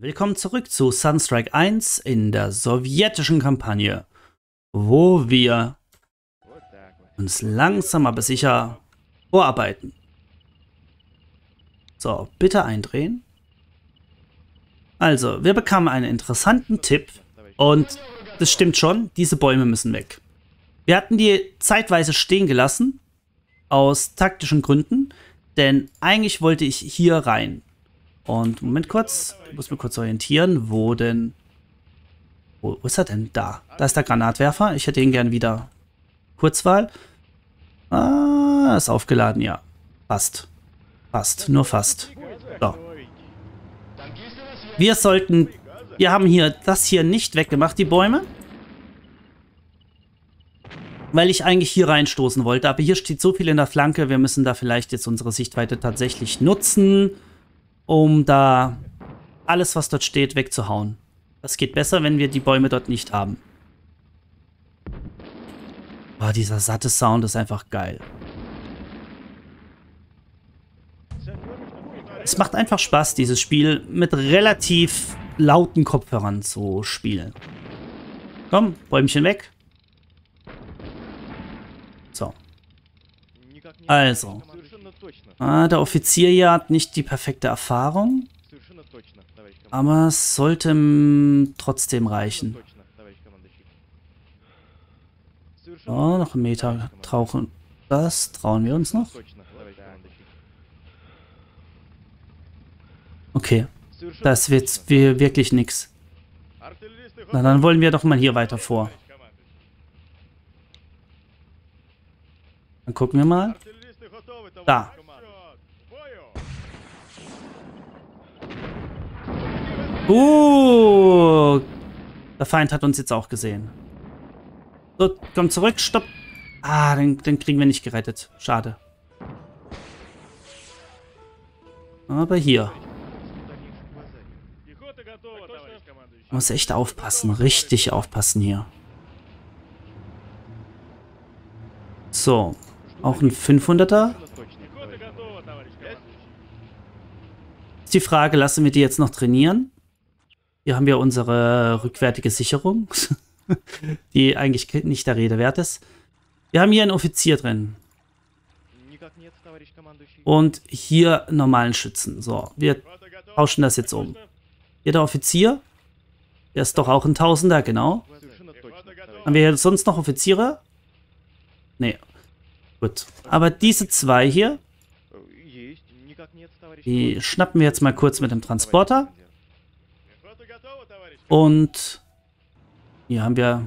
Willkommen zurück zu Sunstrike 1 in der sowjetischen Kampagne, wo wir uns langsam aber sicher vorarbeiten. So, bitte eindrehen. Also, wir bekamen einen interessanten Tipp und das stimmt schon, diese Bäume müssen weg. Wir hatten die zeitweise stehen gelassen, aus taktischen Gründen, denn eigentlich wollte ich hier rein. Und Moment kurz, ich muss mich kurz orientieren, wo denn... Wo ist er denn? Da. Da ist der Granatwerfer. Ich hätte ihn gern wieder. Kurzwahl. Ah, ist aufgeladen, ja. Fast. Fast, nur fast. So. Wir haben hier das hier nicht weggemacht, die Bäume. Weil ich eigentlich hier reinstoßen wollte. Aber hier steht so viel in der Flanke, wir müssen da vielleicht jetzt unsere Sichtweite tatsächlich nutzen, um da alles, was dort steht, wegzuhauen. Das geht besser, wenn wir die Bäume dort nicht haben. Boah, dieser satte Sound ist einfach geil. Es macht einfach Spaß, dieses Spiel mit relativ lauten Kopfhörern zu spielen. Komm, Bäumchen weg. So. Also. Der Offizier hier hat nicht die perfekte Erfahrung. Aber es sollte trotzdem reichen. So, noch einen Meter tauchen. Das trauen wir uns noch. Okay. Das wird wirklich nix. Na, dann wollen wir doch mal hier weiter vor. Dann gucken wir mal. Da. Der Feind hat uns jetzt auch gesehen. So, komm zurück, stopp. Ah, den kriegen wir nicht gerettet. Schade. Aber hier. Man muss echt aufpassen. Richtig aufpassen hier. So. Auch ein 500er. Ist die Frage, lassen wir die jetzt noch trainieren? Hier haben wir unsere rückwärtige Sicherung, die eigentlich nicht der Rede wert ist. Wir haben hier einen Offizier drin. Und hier normalen Schützen. So, wir tauschen das jetzt um. Hier der Offizier. Der ist doch auch ein Tausender, genau. Haben wir hier sonst noch Offiziere? Nee. Gut. Aber diese zwei hier, die schnappen wir jetzt mal kurz mit dem Transporter. Und hier haben wir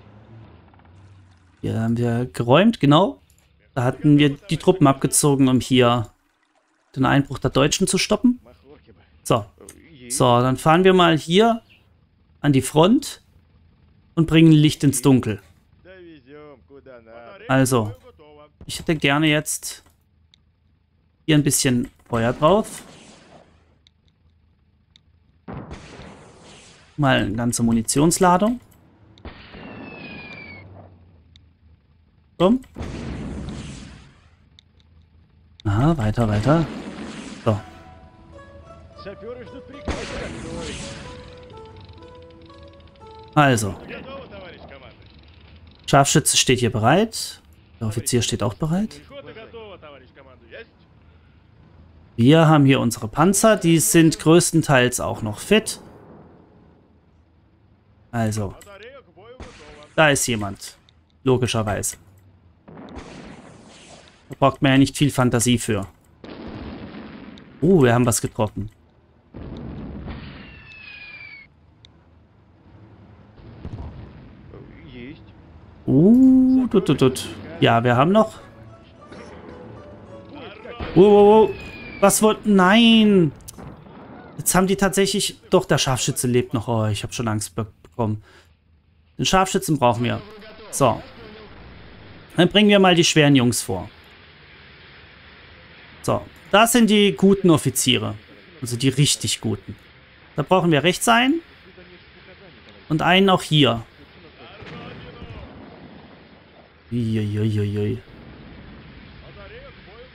geräumt, genau. Da hatten wir die Truppen abgezogen, um hier den Einbruch der Deutschen zu stoppen. So. So, dann fahren wir mal hier an die Front und bringen Licht ins Dunkel. Also, ich hätte gerne jetzt hier ein bisschen Feuer drauf. Mal eine ganze Munitionsladung. Komm. Aha, weiter, weiter. So. Also. Scharfschütze steht hier bereit. Der Offizier steht auch bereit. Wir haben hier unsere Panzer. Die sind größtenteils auch noch fit. Also. Da ist jemand. Logischerweise. Da braucht man ja nicht viel Fantasie für. Wir haben was getroffen. Ja, wir haben noch. Was wollte... Nein! Jetzt haben die tatsächlich... Doch, der Scharfschütze lebt noch. Oh, ich habe schon Angst bekommen. Den Scharfschützen brauchen wir. So. Dann bringen wir mal die schweren Jungs vor. So. Das sind die guten Offiziere. Also die richtig guten. Da brauchen wir rechts einen. Und einen auch hier. Uiuiuiui.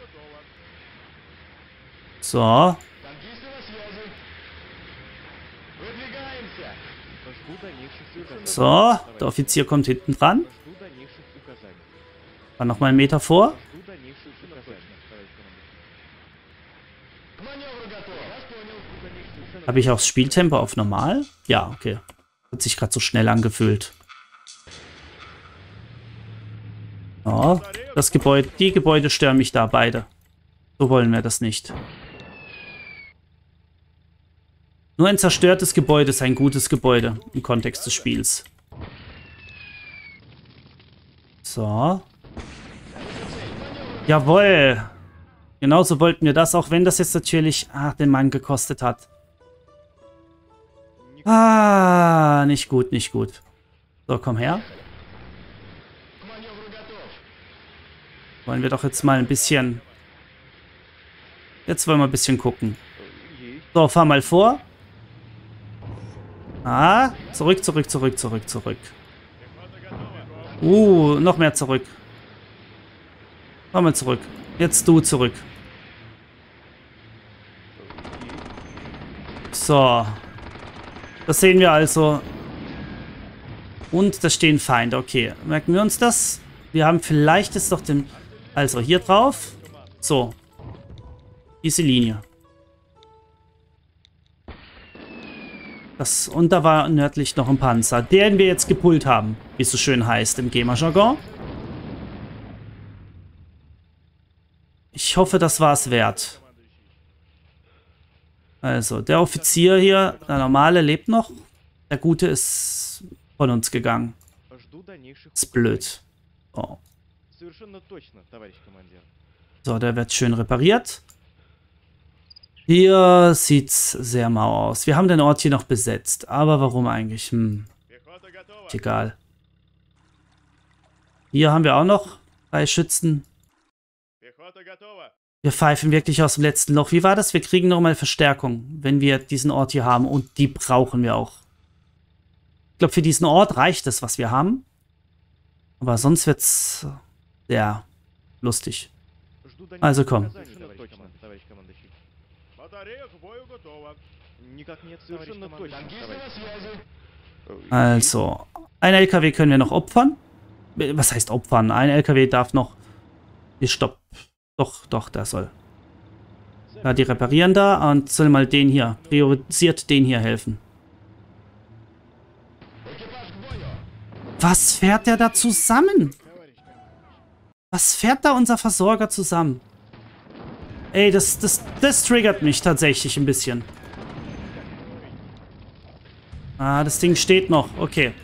So. So, der Offizier kommt hinten dran. Dann nochmal einen Meter vor. Habe ich auch das Spieltempo auf normal? Ja, okay. Hat sich gerade so schnell angefühlt. Oh, das Gebäude, die Gebäude stören mich da beide. So wollen wir das nicht. Nur ein zerstörtes Gebäude ist ein gutes Gebäude im Kontext des Spiels. So. Jawohl. Genauso wollten wir das, auch wenn das jetzt natürlich den Mann gekostet hat. Ah, nicht gut, nicht gut. So, komm her. Wollen wir doch jetzt mal ein bisschen... Jetzt wollen wir ein bisschen gucken. So, fahr mal vor. Ah, zurück, zurück, zurück, zurück, zurück. Noch mehr zurück. Fahr mal zurück. Jetzt du zurück. So. Das sehen wir also. Und da stehen Feinde. Okay, merken wir uns das? Wir haben vielleicht jetzt doch den... Also, hier drauf. So. Diese Linie. Und da war nördlich noch ein Panzer, den wir jetzt gepullt haben, wie es so schön heißt im Gamer-Jargon. Ich hoffe, das war es wert. Also, der Offizier hier, der normale, lebt noch. Der Gute ist von uns gegangen. Ist blöd. Oh. So, der wird schön repariert. Hier sieht's sehr mau aus. Wir haben den Ort hier noch besetzt. Aber warum eigentlich? Egal. Hier haben wir auch noch 3 Schützen. Wir pfeifen wirklich aus dem letzten Loch. Wie war das? Wir kriegen nochmal Verstärkung, wenn wir diesen Ort hier haben. Und die brauchen wir auch. Ich glaube, für diesen Ort reicht es, was wir haben. Aber sonst wird's sehr lustig. Also komm. Also, ein LKW können wir noch opfern. Was heißt opfern? Ein LKW darf noch... Stopp. Doch, der soll. Ja, die reparieren da und soll mal den hier, priorisiert den hier helfen. Was fährt der da zusammen? Was fährt da unser Versorger zusammen? Ey, das triggert mich tatsächlich ein bisschen. Ah, das Ding steht noch. Okay.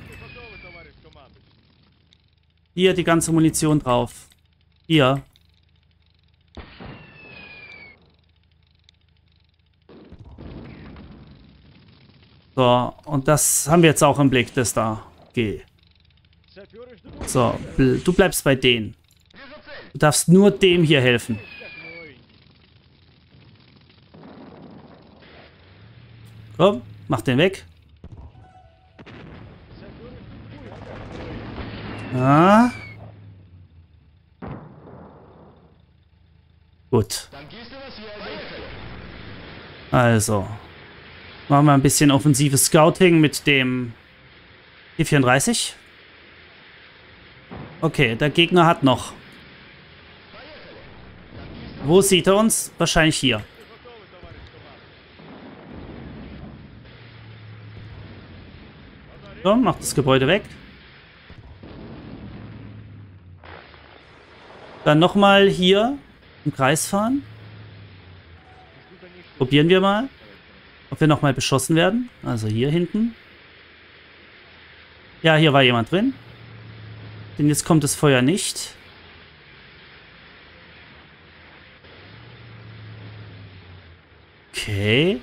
Hier die ganze Munition drauf. Hier. So, und das haben wir jetzt auch im Blick, das da. Geh. So, du bleibst bei denen. Du darfst nur dem hier helfen. Komm, mach den weg. Ah. Gut. Also. Machen wir ein bisschen offensives Scouting mit dem T-34. Okay, der Gegner hat noch. Wo sieht er uns? Wahrscheinlich hier. So, macht das Gebäude weg. Dann nochmal hier im Kreis fahren. Probieren wir mal, ob wir nochmal beschossen werden. Also hier hinten. Ja, hier war jemand drin. Denn jetzt kommt das Feuer nicht. Okay.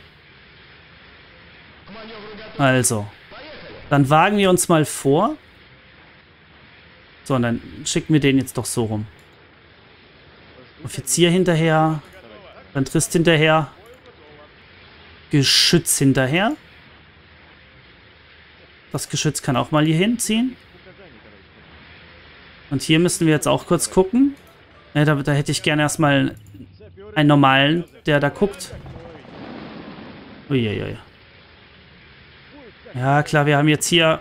Also. Dann wagen wir uns mal vor. So, und dann schicken wir den jetzt doch so rum. Offizier hinterher. Dann Trist hinterher. Geschütz hinterher. Das Geschütz kann auch mal hier hinziehen. Und hier müssen wir jetzt auch kurz gucken. Ja, da hätte ich gerne erstmal einen normalen, der da guckt. Uiuiui. Ja, klar, wir haben jetzt hier...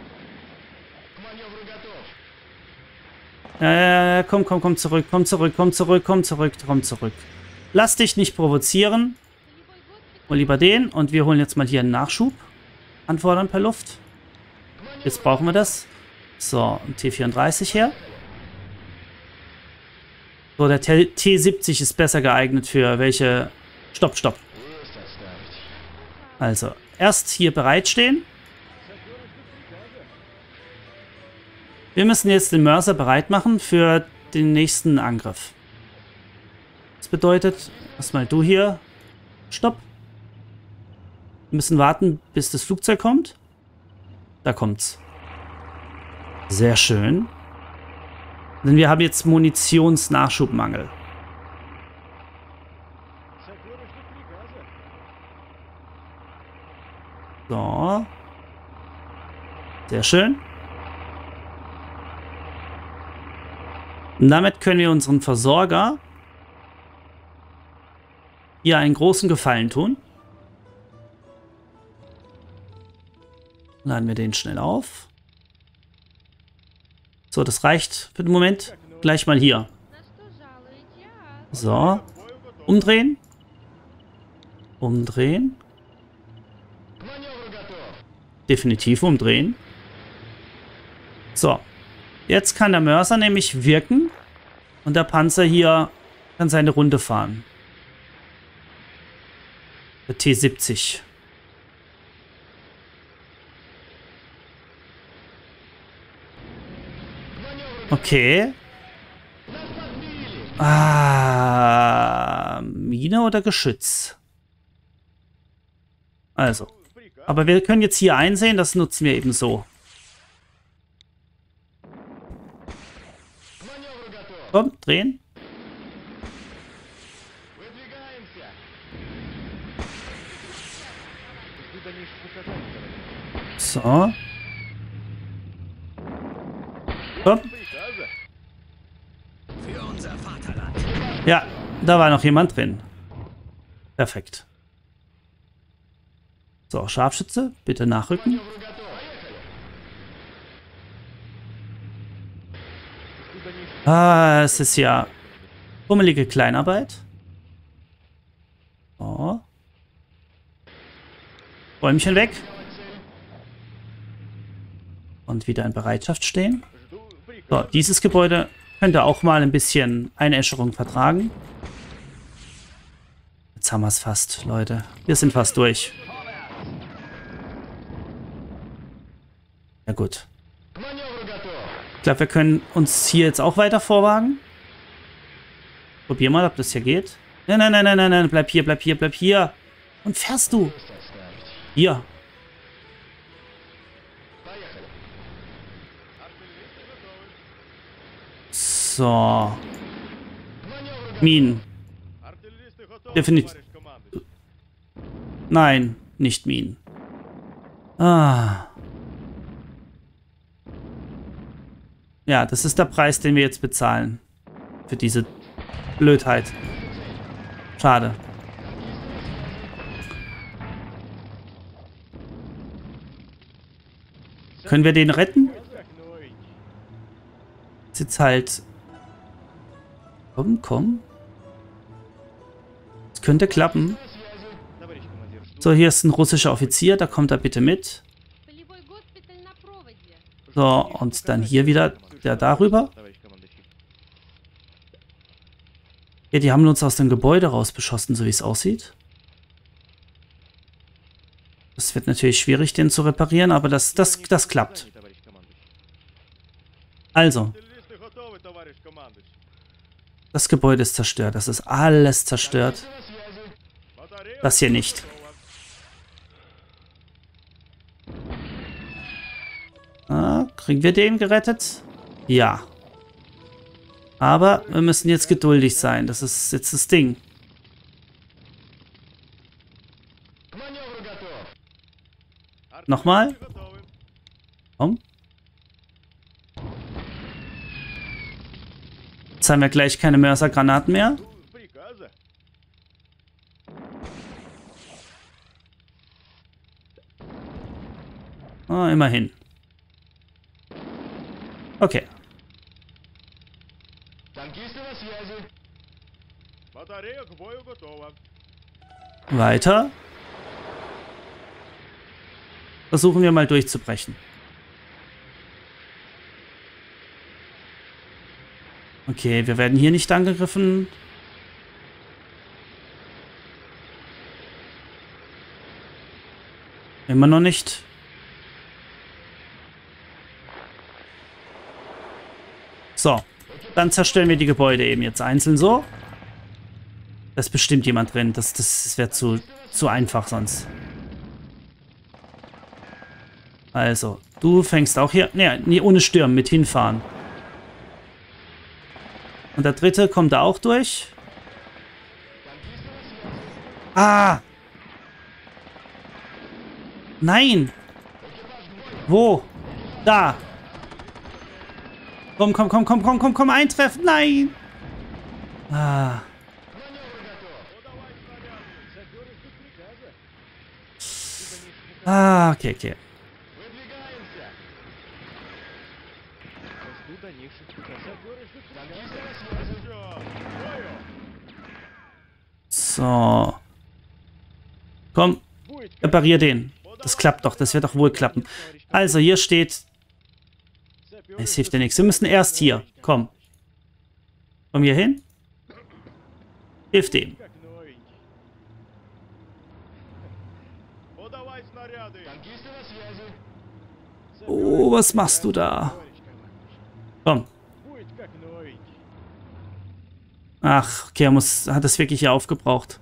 komm zurück, komm zurück, komm zurück, komm zurück, komm zurück. Lass dich nicht provozieren. Hol lieber den und wir holen jetzt mal hier einen Nachschub. Anfordern per Luft. Jetzt brauchen wir das. So, ein T34 her. So, der T70 ist besser geeignet für welche... Stopp, stopp. Also, erst hier bereitstehen. Wir müssen jetzt den Mörser bereit machen für den nächsten Angriff. Das bedeutet, erstmal du hier. Stopp. Wir müssen warten, bis das Flugzeug kommt. Da kommt's. Sehr schön. Denn wir haben jetzt Munitionsnachschubmangel. So. Sehr schön. Und damit können wir unseren Versorger hier einen großen Gefallen tun. Laden wir den schnell auf. So, das reicht für den Moment. Gleich mal hier. So. Umdrehen. Umdrehen. Definitiv umdrehen. So. Jetzt kann der Mörser nämlich wirken und der Panzer hier kann seine Runde fahren. Der T70. Okay. Mine oder Geschütz? Also. Aber wir können jetzt hier einsehen, das nutzen wir eben so. Komm, drehen. So. Komm. Ja, da war noch jemand drin. Perfekt. So, Scharfschütze, bitte nachrücken. Es ist ja fummelige Kleinarbeit. So. Bäumchen weg. Und wieder in Bereitschaft stehen. So, dieses Gebäude könnte auch mal ein bisschen Einäscherung vertragen. Jetzt haben wir es fast, Leute. Wir sind fast durch. Ja gut. Ich glaube, wir können uns hier jetzt auch weiter vorwagen. Probier mal, ob das hier geht. Nein, nein, nein, nein, nein, nein. Bleib hier, bleib hier, bleib hier. Und fährst du? Hier. So. Minen. Definitiv. Nein, nicht Minen. Ja, das ist der Preis, den wir jetzt bezahlen. Für diese Blödheit. Schade. Können wir den retten? Ist jetzt halt... Komm, komm. Es könnte klappen. So, hier ist ein russischer Offizier. Da kommt er bitte mit. So, und dann hier wieder der darüber. Ja, die haben uns aus dem Gebäude rausbeschossen, so wie es aussieht. Das wird natürlich schwierig, den zu reparieren, aber das klappt. Also. Das Gebäude ist zerstört. Das ist alles zerstört. Das hier nicht. Kriegen wir den gerettet? Ja. Aber wir müssen jetzt geduldig sein. Das ist jetzt das Ding. Nochmal. Komm. Jetzt haben wir gleich keine Mörsergranaten mehr. Oh, immerhin. Okay. Weiter. Versuchen wir mal durchzubrechen. Okay, wir werden hier nicht angegriffen. Immer noch nicht. So, dann zerstören wir die Gebäude eben jetzt einzeln so. Da ist bestimmt jemand drin. Das wäre zu einfach sonst. Also, du fängst auch hier... Nee, ohne Stürmen, mit hinfahren. Und der dritte kommt da auch durch. Ah! Nein! Wo? Da! Komm, eintreffen! Nein! Ah. Ah, okay. So. Komm, reparier den. Das klappt doch, das wird doch wohl klappen. Also, hier steht... Es hilft dir nichts. Wir müssen erst hier. Komm. Komm hier hin. Hilf dem. Oh, was machst du da? Komm. Ach, okay, hat es wirklich hier aufgebraucht.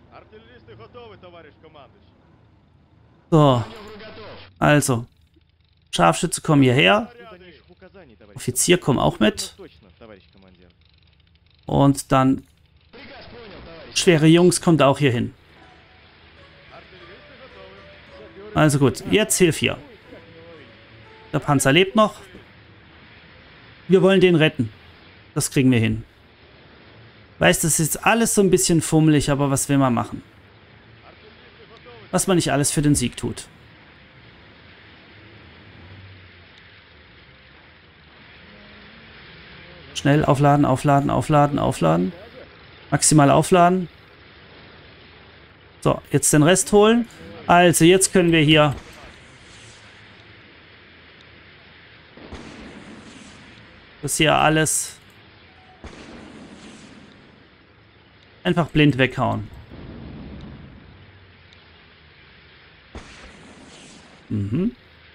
So. Also. Scharfschütze, komm hierher. Offizier, komm auch mit. Und dann... Schwere Jungs, kommt auch hier hin. Also gut, jetzt hilf hier. Der Panzer lebt noch. Wir wollen den retten. Das kriegen wir hin. Weißt, das ist jetzt alles so ein bisschen fummelig, aber was will man machen? Was man nicht alles für den Sieg tut. Schnell aufladen. Maximal aufladen. So, jetzt den Rest holen. Also, jetzt können wir hier... Das hier alles... einfach blind weghauen. Mhm.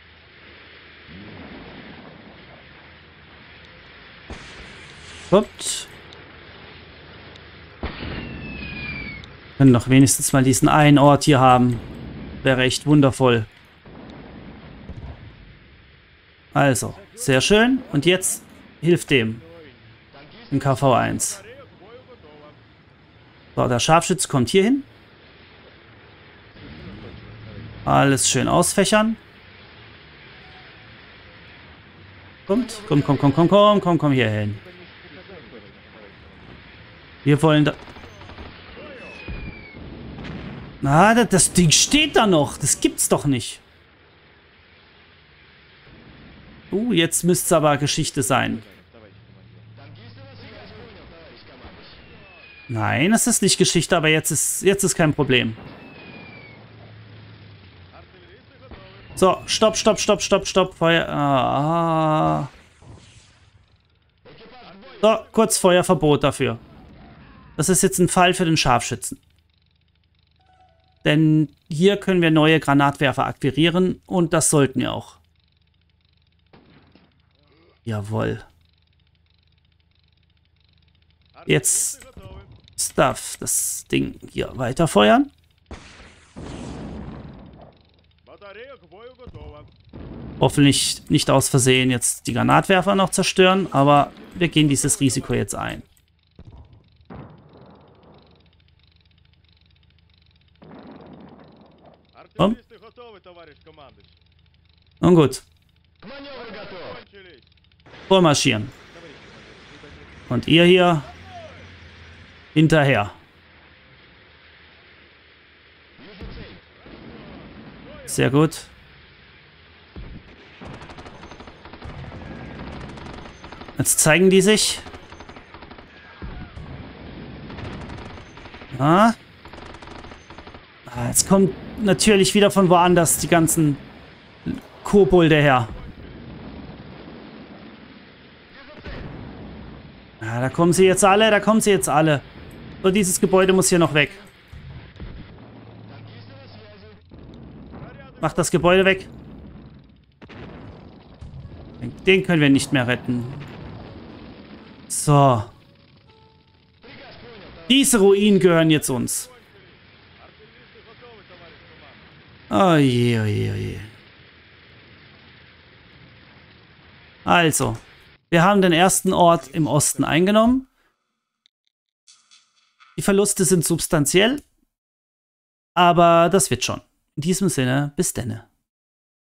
Kommt. Können doch wenigstens mal diesen einen Ort hier haben. Wäre echt wundervoll. Also, sehr schön. Und jetzt hilft dem. Im KV-1. So, der Scharfschütze kommt hier hin. Alles schön ausfächern. Komm hier hin. Wir wollen da... Na, das Ding steht da noch. Das gibt's doch nicht. Jetzt müsste es aber Geschichte sein. Nein, es ist nicht Geschichte, aber jetzt ist kein Problem. So, stopp. Feuer. Ah. So, kurz Feuerverbot dafür. Das ist jetzt ein Fall für den Scharfschützen. Denn hier können wir neue Granatwerfer akquirieren und das sollten wir auch. Jawohl. Jetzt darf das Ding hier weiterfeuern. Hoffentlich nicht aus Versehen jetzt die Granatwerfer noch zerstören, aber wir gehen dieses Risiko jetzt ein. Komm. Nun gut. Vormarschieren. Und ihr hier hinterher. Sehr gut. Jetzt zeigen die sich. Ja. Jetzt kommt natürlich wieder von woanders die ganzen Kobolde her. Ja, da kommen sie jetzt alle, da kommen sie jetzt alle. So, dieses Gebäude muss hier noch weg. Mach das Gebäude weg. Den können wir nicht mehr retten. So. Diese Ruinen gehören jetzt uns. Oh je, oh je, oh je. Also, wir haben den ersten Ort im Osten eingenommen. Die Verluste sind substanziell, aber das wird schon. In diesem Sinne, bis denne.